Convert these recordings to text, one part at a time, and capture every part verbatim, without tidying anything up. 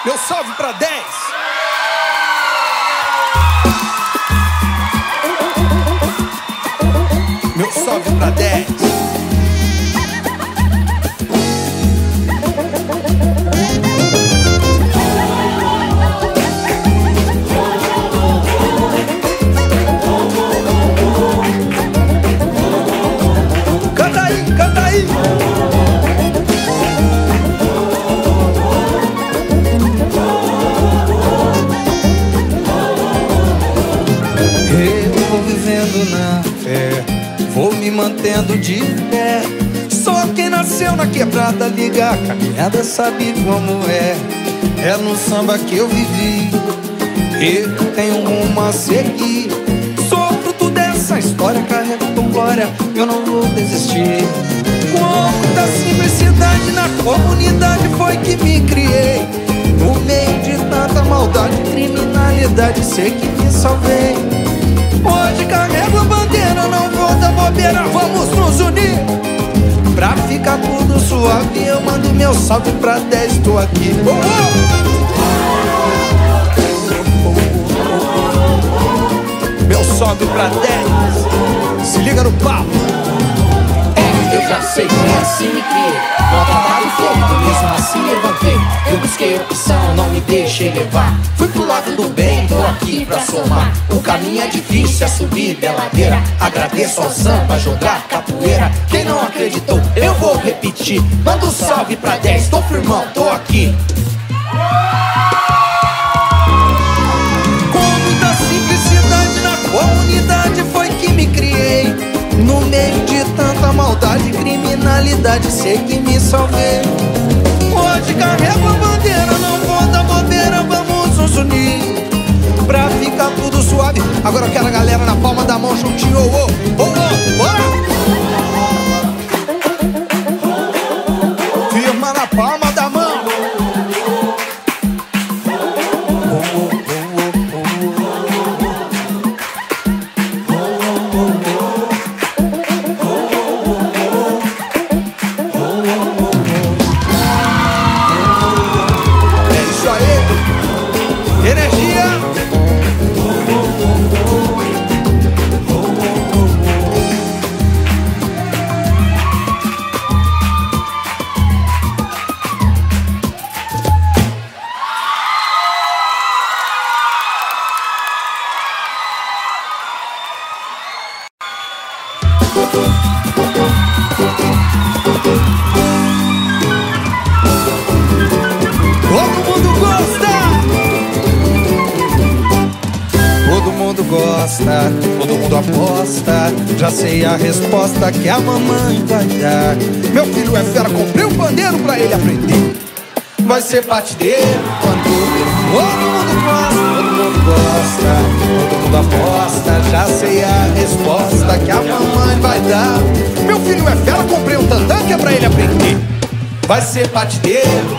Meu salve pra dez. Meu salve pra dez. Canta aí, canta aí. Eu vou vivendo na fé, vou me mantendo de pé. Só quem nasceu na quebrada liga a caminhada sabe como é. É no samba que eu vivi, eu tenho um rumo a seguir. Sou fruto dessa história, carrego com glória, eu não vou desistir. Com muita simplicidade na comunidade foi que me criei. No meio de tanta maldade e criminalidade, sei que me salvei. Hoje carrego a bandeira, não vou dar bobeira, vamos nos unir. Pra ficar tudo suave, eu mando meu salve pra dez, tô aqui. Oh, oh. Meu salve pra dez, se liga no papo. É, eu já sei que é assim me criei. Não trabalho feito, mesmo assim levantei. Eu busquei opção, não me deixei levar. Fui pro lado do bem, tô aqui pra somar. O caminho é difícil, a subida é ladeira. Agradeço ao samba, jogar capoeira. Quem não acreditou, eu vou repetir. Manda um salve pra dez, tô firmão, tô aqui. Com muita simplicidade na comunidade foi que me criei. No meio de tanta maldade e criminalidade, sei que me salvei. Hoje carrego a bandeira, não vou dar bobeira, vamos nos unir. Pra ficar tudo suave, agora eu quero a galera na palma da mão juntinho. Oh, oh, oh, bora! Firma na palma da mão. Todo mundo aposta, já sei a resposta que a mamãe vai dar. Meu filho é fera, comprei um pandeiro pra ele aprender. Vai ser batideiro quando todo mundo gosta, todo mundo gosta, todo mundo aposta, já sei a resposta que a mamãe vai dar. Meu filho é fera, comprei um tantã que é pra ele aprender. Vai ser batideiro,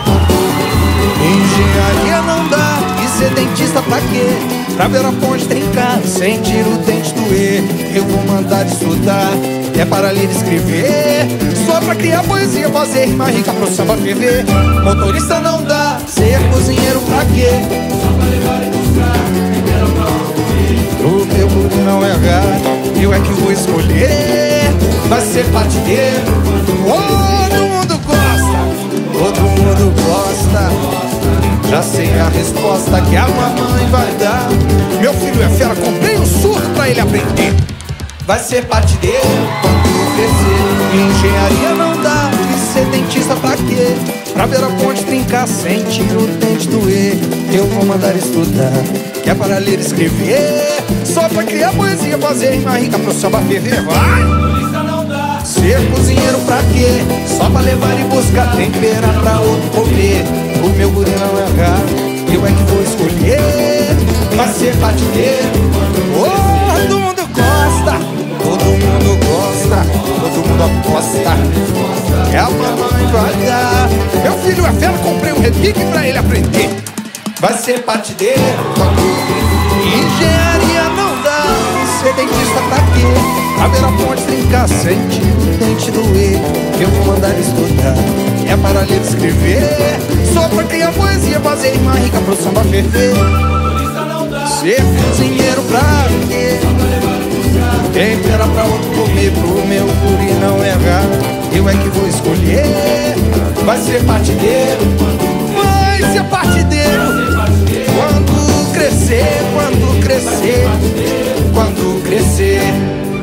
engenharia não dá, e ser dentista pra quê? Pra ver a ponte trincar, sentir o dente doer. Eu vou mandar estudar, é para ler e escrever. Só pra criar poesia, fazer rima rica pro samba ferver. Motorista não dá, ser cozinheiro pra quê? Só pra levar e buscar, primeiro pra comer. O meu grupo não é errar, eu é que vou escolher. Vai ser batideiro, todo mundo gosta, todo mundo gosta. Já sei a resposta que a mamãe vai dar. Meu filho é fera, comprei um surdo pra ele aprender. Vai ser batideiro quando crescer. Engenharia não dá, e ser dentista pra quê? Pra ver a ponte trincar, sentir o dente doer. Eu vou mandar estudar, que é para ler e escrever. Só pra criar poesia, fazer rima rica pro samba ferver. Vai! Motorista não dá, ser cozinheiro pra quê? Só pra levar e buscar, temperar pra outro comer. O meu guri não é raro, eu é que vou escolher. Vai ser batideiro, oh, todo mundo gosta, todo mundo gosta, todo mundo aposta, é a mamãe vai dar. Meu filho é fera, comprei um repique pra ele aprender. Vai ser batideiro, engenharia não dá, ser dentista pra quê? Pra ver a ponte trincar, sentir o dente doer. Eu vou mandar estudar, é para ler e escrever. Só pra criar poesia, fazer rima rica pro samba ferver. Ser cozinheiro pra quê? Tempera pra outro comer, pro meu guri não errar. Eu é que vou escolher. Vai ser partideiro, vai ser partideiro. Quando crescer, quando crescer, quando crescer.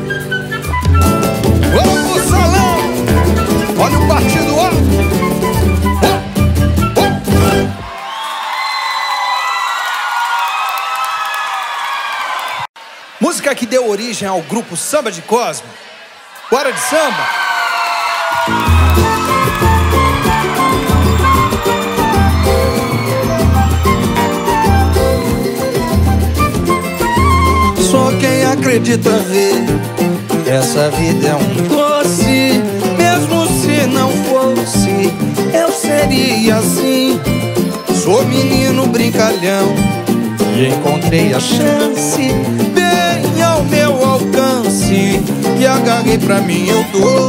Vamos pro salão, olha o partido, ó. Música que deu origem ao grupo Samba de Cosmo. Bora de samba! Só quem acredita vê, essa vida é um doce. Mesmo se não fosse, eu seria assim. Sou menino brincalhão e encontrei a chance bem ao meu alcance, e agarrei pra mim, eu dou.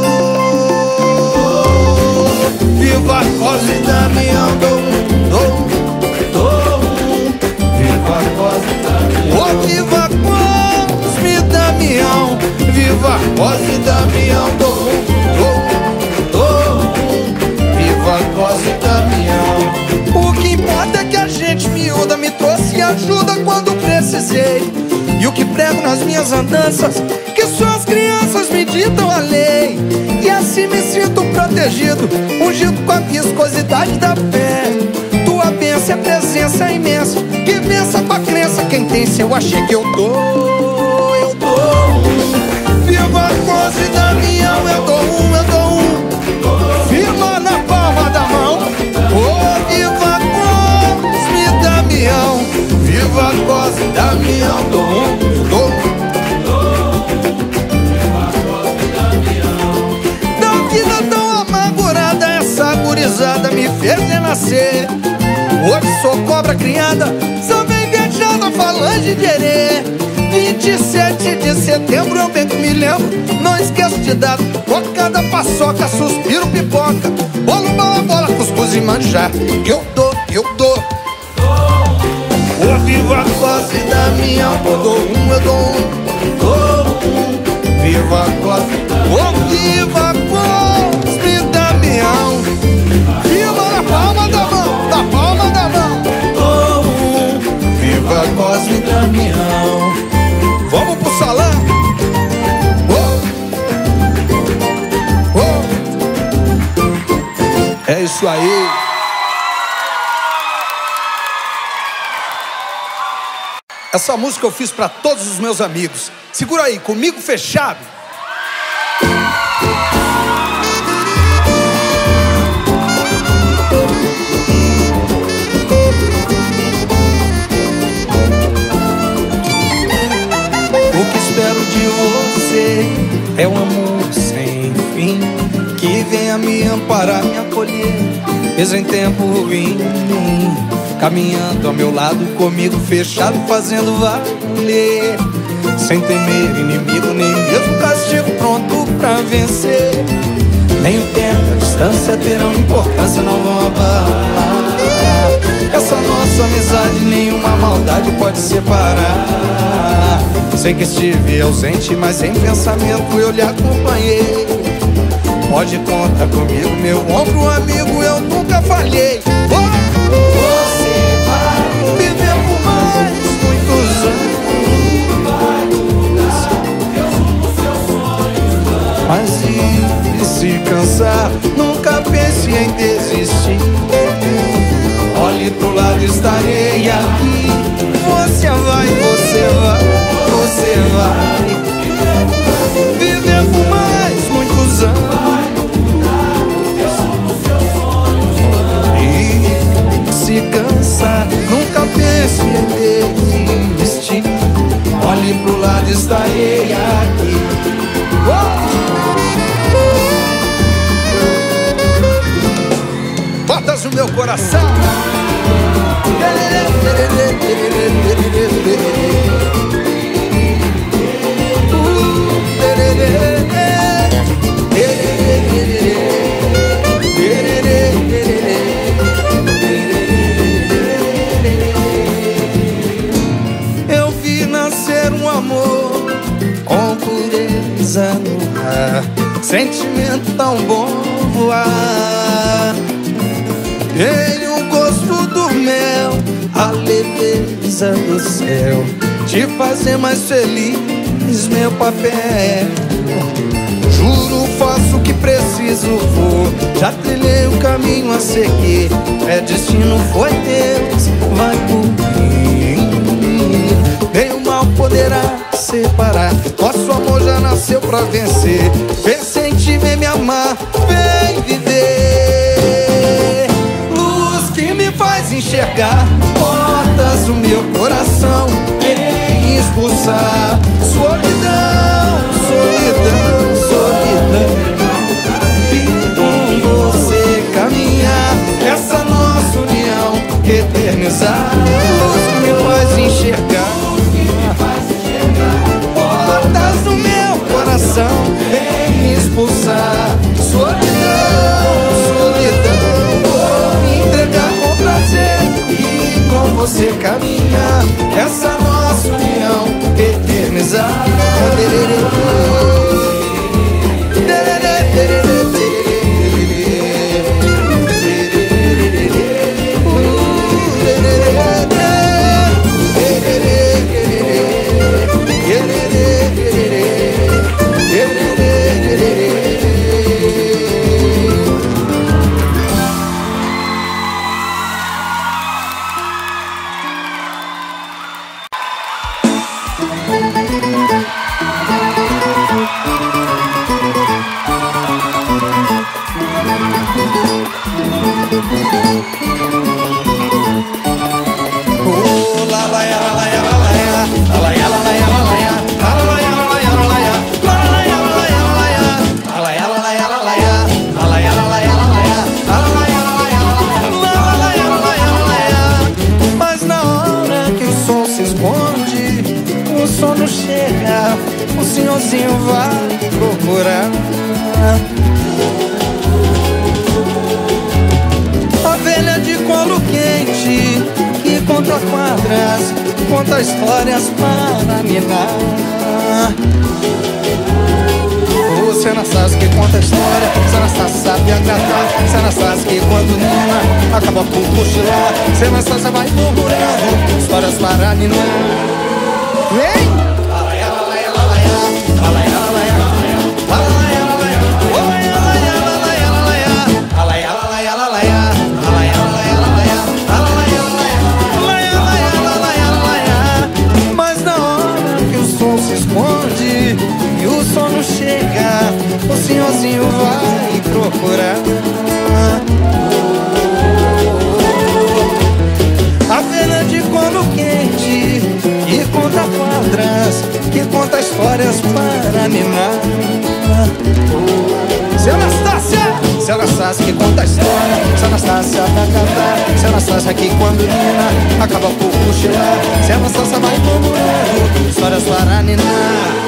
Viva Cosme e Damião, dou, dou, dou. Viva Cosme e Damião, oh, viva Cosme e Damião. Viva Cosme e Damião, dou, dou, dou. Viva Cosme e Damião. O que importa é que a gente miúda me trouxe ajuda quando precisei. E o que prego nas minhas andanças, que só as crianças me ditam a lei. E assim me sinto protegido, ungido com a viscosidade da fé. Tua bênção é presença imensa, que vença com a crença. Quem tem seu axé que eu dou, eu dou. Viva Cosme e Damião, eu dou um, eu dou um. Firma na palma da mão, oh, viva Cosme e Damião. Viva Cosme e Damião, dou um, eu dou. Da vida tão amargurada, essa gurizada me fez renascer. Hoje sou cobra criada, só vem viajando a falange de herê. vinte e sete de setembro eu bem que me lembro, não esqueço de dar bocada, paçoca, suspiro, pipoca, bolo, bola, bola, cuscuz e manjar. Eu dou, eu dou. Ô, viva Cosme e Damião, eu dou um, eu dou um, dou um. Viva Cosme, ô, viva Cosme e Damião. Viva na palma da mão, da palma da mão, dou um. Viva Cosme e Damião. Vamos pro salão. Oh. Oh. É isso aí. Essa música eu fiz pra todos os meus amigos. Segura aí, comigo fechado. O que espero de você é um amor sem fim, que venha me amparar, me acolher, mesmo em tempo ruim, caminhando ao meu lado, comigo fechado, fazendo valer, sem temer inimigo, nem mesmo castigo, pronto pra vencer. Nem o tempo, a distância terão importância, não vão abalar essa nossa amizade, nenhuma maldade pode separar. Sei que estive ausente, mas em pensamento eu lhe acompanhei. Pode contar comigo, meu ombro amigo, eu nunca falhei. Oh! Você vai viver por mais muitos anos, mas se, se cansar, nunca pense em desistir. Olhe pro lado, estarei aqui. Você vai, você vai, você vai viver por mais muitos anos. E se cansar, nunca pense em desistir. Olhe pro lado, estarei aqui. Oh! Botas no meu coração. brisa no ar, sentimento tão bom voar. Tem o gosto do mel, a leveza do céu, te fazer mais feliz, meu papel. Juro, faço o que preciso, vou, já trilhei o caminho a seguir. É destino, foi Deus, vai por mim. Nem o mal poderá separar, nosso amor já nasceu pra vencer. Pensa em ti, vem me amar, vem viver. Luz que me faz enxergar portas do meu coração, vem expulsar solidão, solidão, solidão. E com você caminhar essa nossa união, eternizar. Luz que me faz enxergar portas do meu coração, vem expulsar solidão, solidão. Vou me entregar com prazer e com você caminhar essa nossa união, eternizar. Conta histórias para minar. Você Anastácia que conta história, você Anastácia sabe agradar, você Anastácia que quando nina acaba por cochilar, você Anastácia vai murmurando histórias para minar. Vem! E o sono chega, o senhorzinho vai procurar. A vela de colo quente que conta quadras, que conta histórias para minar. Se Anastácia, se Anastácia que conta história, se Anastácia vai cantar, se Anastácia que quando nina acaba por cochilar, se Anastácia vai murmurando histórias para ninar.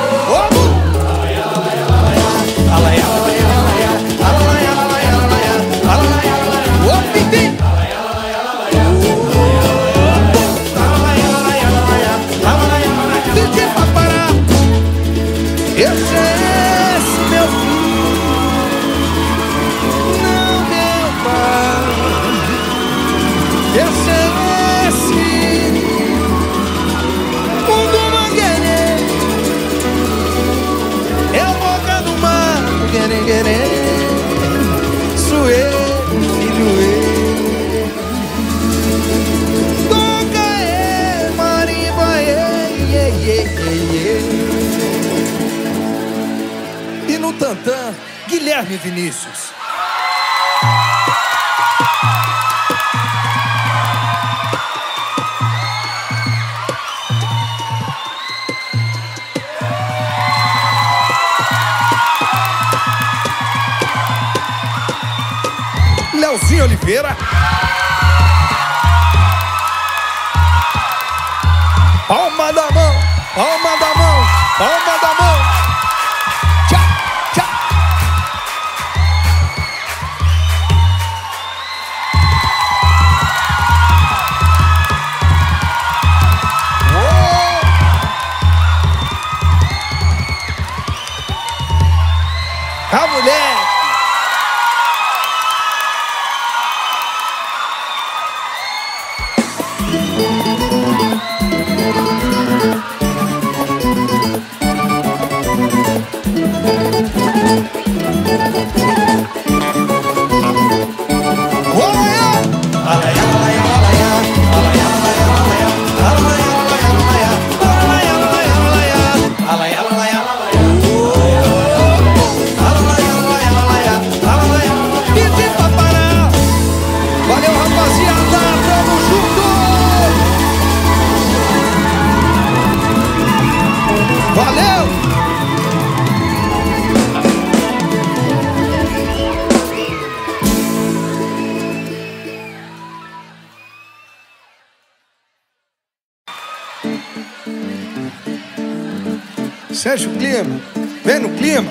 E no tantã, Guilherme Vinícius. Leozinho Oliveira. Palma da mão, palma da mão, palma da mão. Tchau, tchau. Sérgio Clima, vem no clima.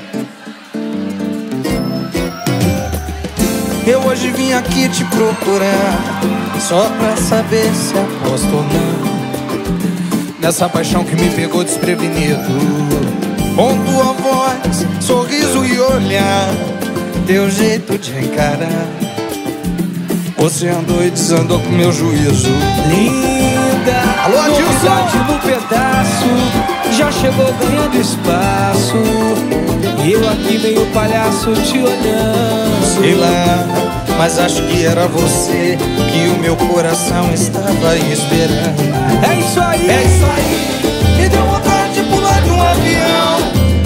Eu hoje vim aqui te procurar só pra saber se aposto ou não nessa paixão que me pegou desprevenido. Com tua voz, sorriso e olhar, teu jeito de encarar, você andou e desandou com meu juízo. Linda, alô, novidade no pedaço, já chegou ganhando espaço, e eu aqui meio palhaço te olhando. Sei lá, mas acho que era você que o meu coração estava esperando. É isso aí, é isso aí. Me deu vontade de pular de um avião,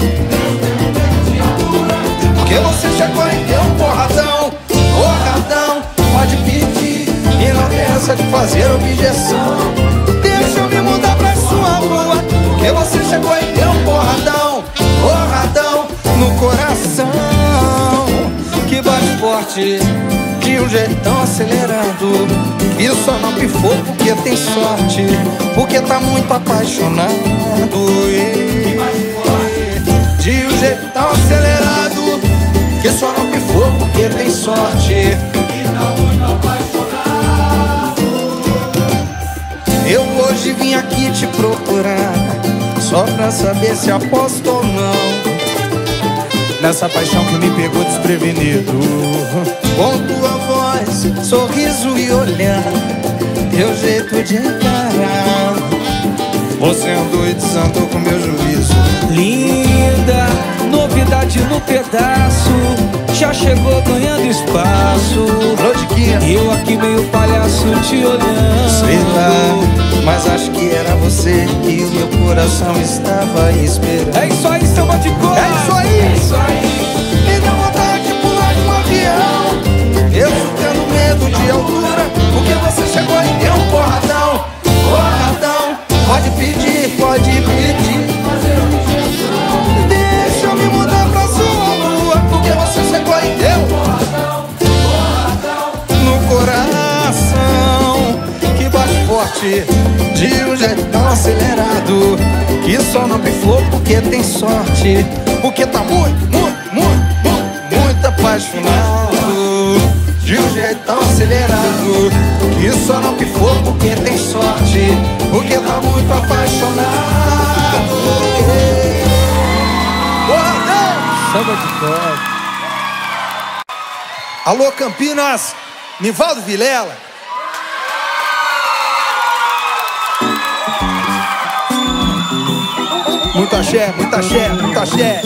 porque você chegou e deu um porradão. Porradão, pode pedir, e não tem essa de fazer objeção. Deixa eu me mudar pra sua rua, porque você chegou e deu um porradão. Porradão no coração, que bate forte de um jeitão acelerado, e só não pifou porque tem sorte, porque tá muito apaixonado. E bate forte de um jeitão acelerado, que só não pifou porque tem sorte, e tá muito apaixonado. Eu hoje vim aqui te procurar só pra saber se aposto ou não nessa paixão que me pegou desprevenido. Com tua voz, sorriso e olhar, teu jeito de encarar, você andou e desandou com meu juízo. Linda, novidade no pedaço, já chegou ganhando espaço, e eu aqui meio palhaço te olhando. Sei lá, mas acho que era você que o meu coração estava esperando. É isso aí, samba de cor. É isso aí, é isso aí. Me deu vontade de pular de um avião, eu tendo medo de altura, porque você chegou e deu um porradão. Porradão, pode pedir, pode pedir, deixa eu me mudar pra sua rua, porque você chegou e deu um porradão. Porradão no coração, que bate forte de um jeitão acelerado, que só não pifou porque tem sorte, porque tá muito, muito, muito, muito, muito apaixonado. De um jeitão acelerado, que só não pifou porque tem sorte, porque tá muito apaixonado. Samba de cor. Alô Campinas, Nivaldo Vilela. Muito axé, muito axé, muito axé.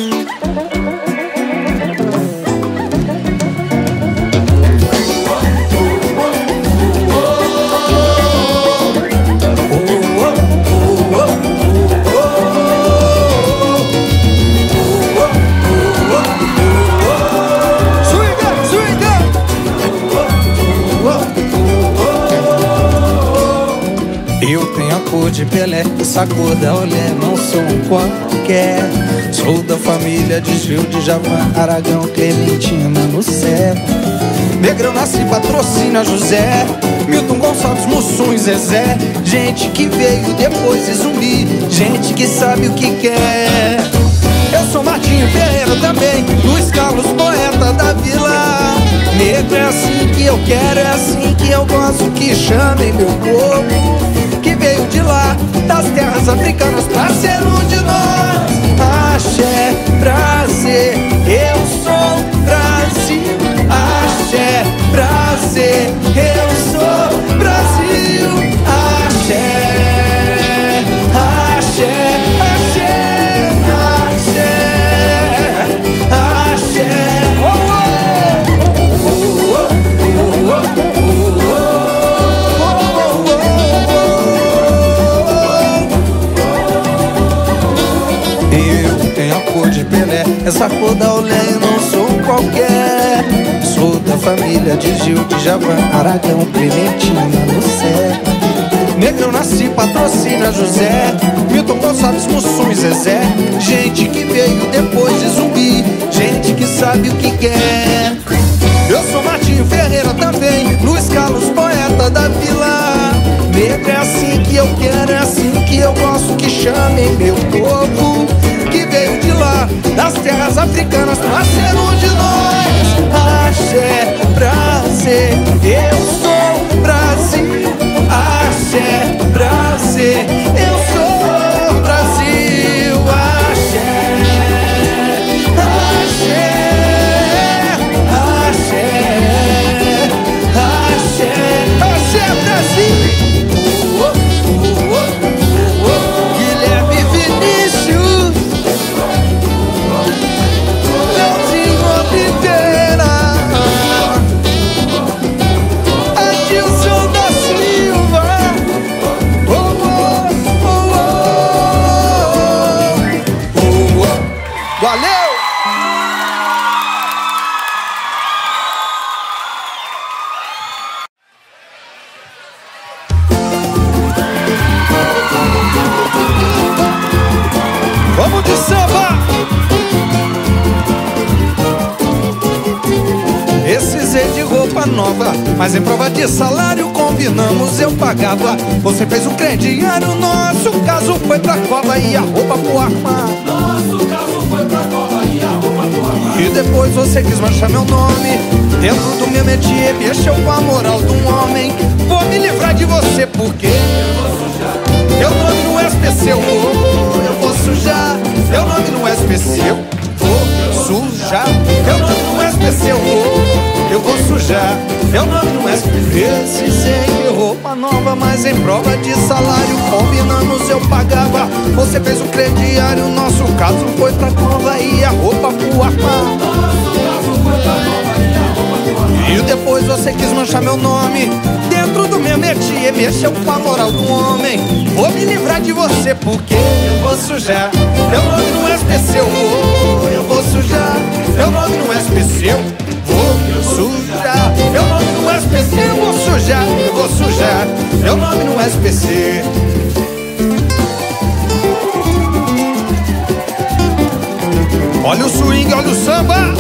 Eu tenho a cor de Pelé, essa cor da olé, não sou um qualquer. Sou da família de Gil, de Javan, Aragão, Clementina no céu. Negrão nasci, patrocina José, Milton Gonçalves, Mussum e Zezé. Gente que veio depois de Zumbi, gente que sabe o que quer. Eu sou Martinho Ferreira também, Luiz Carlos, poeta da vila. Negro é assim que eu quero, é assim que eu gosto, que chamem meu povo, que veio de lá, das terras africanas, pra ser um de nós. Axé, prazer, eu sou Brasil. Axé, prazer, eu sou Brasil. essa cor da olé eu não sou qualquer. Sou da família de Gil, de Javan, Aragão, Clementina, Lucé. Negro eu nasci, patrocina José, Milton Gonçalves, Mussum e Zezé. Gente que veio depois de Zumbi, gente que sabe o que quer. Eu sou Martinho Ferreira também, Luiz Carlos, poeta da vila. Negro é assim que eu quero, é assim que eu gosto que chamem meu povo, que veio de lá, das terras africanas, pra ser um de nós. Axé, prazer, eu sou Brasil. Axé, prazer, eu sou Brasil. Axé, axé, axé, axé, axé, Brasil. Guilherme Vinícius, Leozinho Oliveira, Adilson da Silva. Oh, oh, oh, oh, oh, oh. Valeu! Vamos de samba! Precisei de roupa nova, mas em prova de salário combinamos, eu pagava. Você fez um crediário, nosso caso foi pra cova e a roupa pro armário. Nosso caso foi pra cova e a roupa pro armário. E depois você quis manchar meu nome dentro do meu métier, mexeu com a moral de um homem. Vou me livrar de você porque meu nome não é especial. Eu vou sujar, meu nome não é especial. Vou sujar, meu nome não é especial. Eu vou sujar, meu nome não é especial. Precisei de roupa nova, mas em prova de salário combinamos, eu pagava. Você fez o crediário, nosso caso foi pra cova e a roupa pro armário. E depois você quis manchar meu nome dentro do meu métier, mexeu com a moral do homem. Vou me livrar de você porque eu vou sujar, meu nome não é especial. Eu vou sujar, meu nome não é especial. Vou sujar, meu nome não é especial. Eu vou sujar, eu vou sujar, meu nome não é especial. Olha o swing, olha o samba.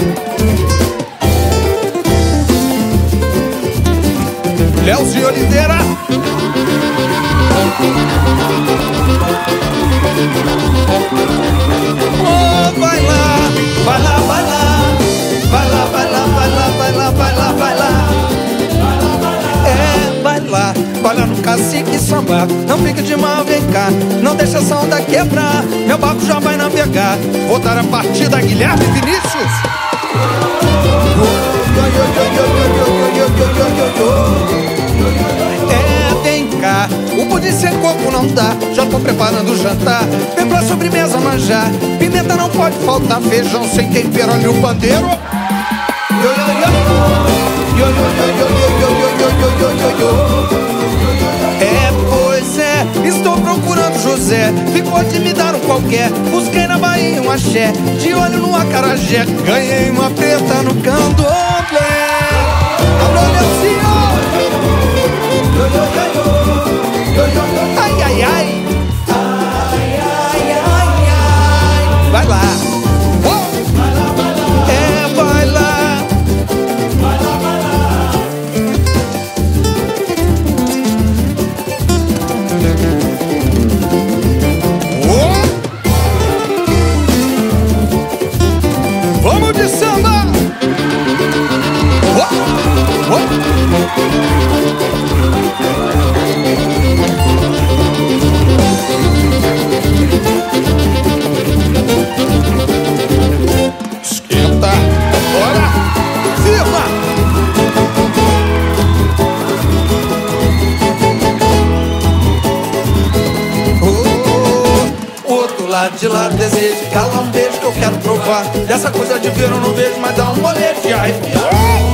Leozinho Oliveira. Oh, vai lá, vai lá, vai lá, vai lá, vai lá, vai lá, vai lá, vai lá, vai lá. É, vai lá, vai lá no cacique samba. Não fique de mal, vem cá, não deixa essa onda quebrar. Meu barco já vai navegar. Vou dar a partida a Guilherme Vinícius. É, vem cá, o pudim sem coco não dá. Já tô preparando o jantar, vem pra sobremesa manjar. Pimenta não pode faltar, feijão sem tempero, olha o pandeiro. É, pois é, estou procurando José, ficou de me dar um qualquer. Busquei na Bahia um axé, de olho no acarajé. Ganhei uma preta no candomblé. Alô, Leozinho! Ai, ai, ai. Ai, ai, ai, ai. Vai lá. Oh. É, vai lá. Oh. Vamos de samba. Oh. Oh. Esquenta, bora, firma. Oh, outro lado de lá desejo, calambejo que eu quero provar. Dessa coisa de ver eu não vejo, mas dá um molete de arrepiar.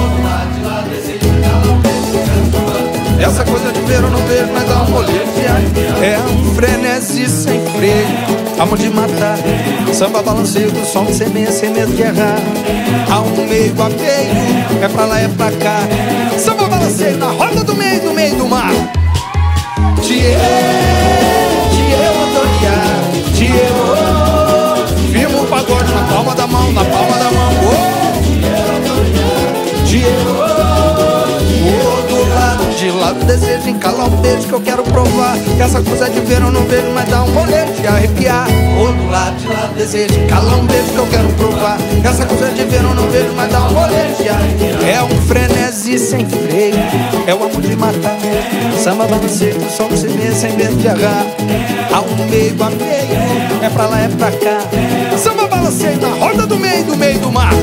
Essa coisa de ver eu não vejo, mas dá um molete de arrepiar. É um frenesi sem freio, amo de matar. Samba balanceio do som, semeia sem medo de errar. Há um meio a meio, é pra lá, é pra cá. Samba balanceio na roda do meio, do meio do mar. Tchê, tchê, odoiá, tchê, oh. Firma o pagode na palma da mão, na palma da mão, oh. Tchê, oh. Do lado de lá do desejo, encalar um beijo que eu quero provar. Que essa coisa de ver eu não vejo, mas dá um rolê de arrepiar. Ou do lado de lá do desejo, encalar um beijo que eu quero provar. Que essa coisa de ver eu não vejo, mas dá um rolê de arrepiar. É um frenesi sem freio, é o amor de matar. Samba balanceio do sol que se vê sem medo de errar. Há um meio a meio, é pra lá, é pra cá. Samba balanceio na roda do meio, do meio do mar.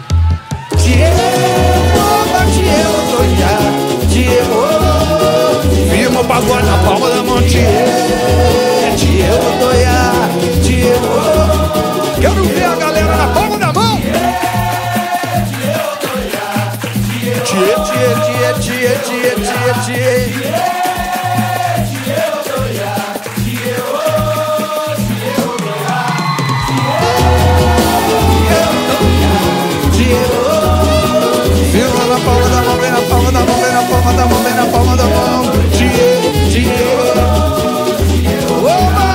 Diego, doiá, Diego, firma o pagode na palma da mão, Diego, Diego, doiá, Diego. Quero ver a galera na palma da mão. Diego, Diego, Diego, Diego, Diego, Diego. Na palma da mão, vem na palma da mão, vem na palma da mão, vem na palma da mão. Diego, Diego. Oba!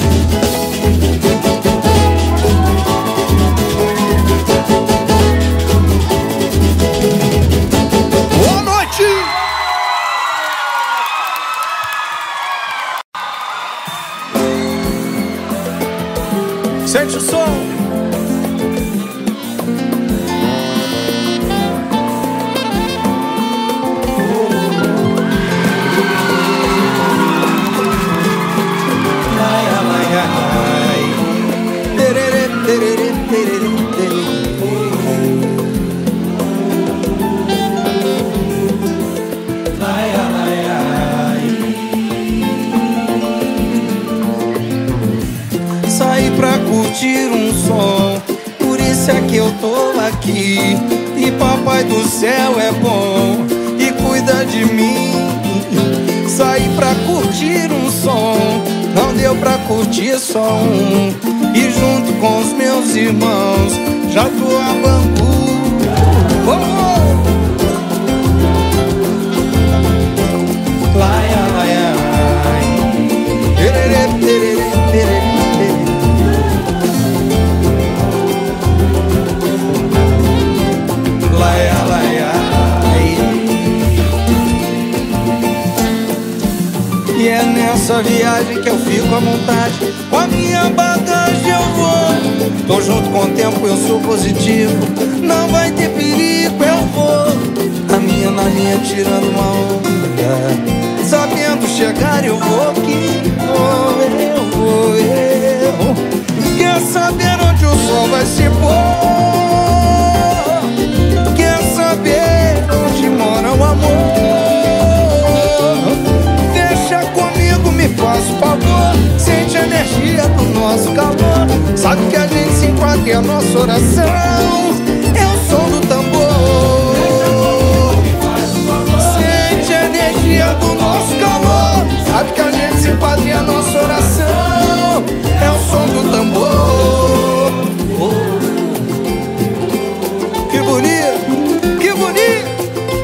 Boa noite! Sente o som. Saí pra curtir um som, por isso é que eu tô aqui. E papai do céu é bom e cuida de mim. Saí pra curtir um som, não deu pra curtir só um. E junto com os meus irmãos, já tô a Bangu. Oh, oh. Laia, laia, laia. Tererê, tererê, tererê. Laia, laia, laia. E é nessa viagem que eu fico à vontade. Com a minha bagagem eu vou. Tô junto com o tempo, eu sou positivo. Não vai ter perigo, eu vou. A minha na linha tirando uma onda. Sabendo chegar eu vou que vou, eu vou, eu. Quer saber onde o sol vai se pôr? Quer saber onde mora o amor? Deixa comigo, me faz um favor. Sente a energia do nosso calor. Sabe que a gente se enquadra e a nossa oração é o som do tambor. Sente a energia do nosso calor. Sabe que a gente se enquadra e a nossa oração é o som do tambor. Que bonito, que bonito.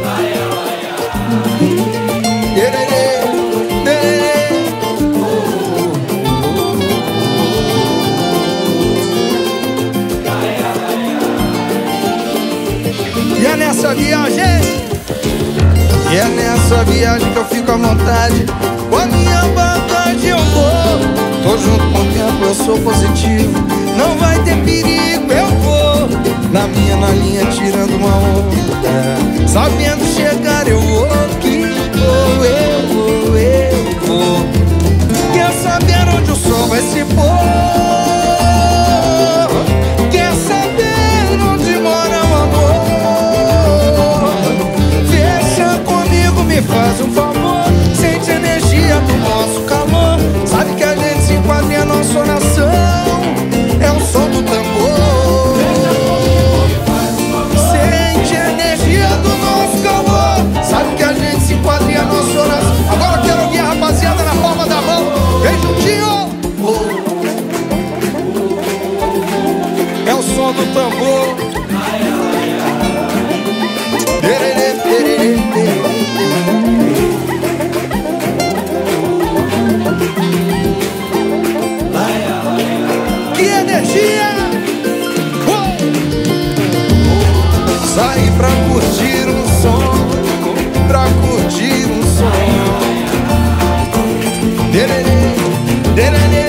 E é nessa viagem, e é nessa viagem que eu fico à vontade. Com a minha bagagem eu vou. Tô junto com o tempo, eu sou positivo. Não vai ter perigo, eu vou. Na minha, na linha, tirando uma onda. Sabendo chegar eu vou, que vou, eu vou, eu vou. Quer saber onde o sol vai se pôr? Quer saber onde mora o amor? Me faz um favor, sente a energia do nosso calor. Sabe que a gente se enquadra e a nossa oração é o som do tambor. Sente a energia do nosso calor. Sabe que a dererê, dererê.